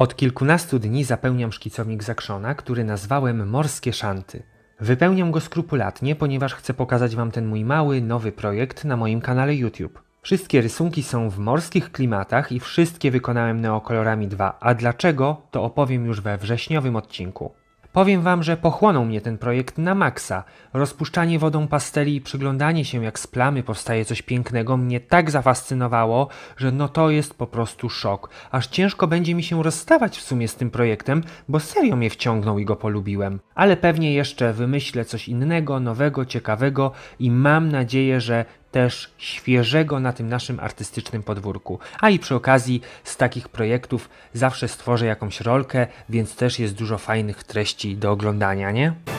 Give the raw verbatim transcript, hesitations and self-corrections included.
Od kilkunastu dni zapełniam szkicownik Zakrzona, który nazwałem Morskie Szanty. Wypełniam go skrupulatnie, ponieważ chcę pokazać Wam ten mój mały, nowy projekt na moim kanale YouTube. Wszystkie rysunki są w morskich klimatach i wszystkie wykonałem neokolorami dwa, a dlaczego, to opowiem już we wrześniowym odcinku. Powiem Wam, że pochłonął mnie ten projekt na maksa. Rozpuszczanie wodą pasteli i przyglądanie się, jak z plamy powstaje coś pięknego, mnie tak zafascynowało, że no to jest po prostu szok. Aż ciężko będzie mi się rozstawać w sumie z tym projektem, bo serio mnie wciągnął i go polubiłem. Ale pewnie jeszcze wymyślę coś innego, nowego, ciekawego i mam nadzieję, że też świeżego na tym naszym artystycznym podwórku. A i przy okazji z takich projektów zawsze stworzę jakąś rolkę, więc też jest dużo fajnych treści do oglądania, nie?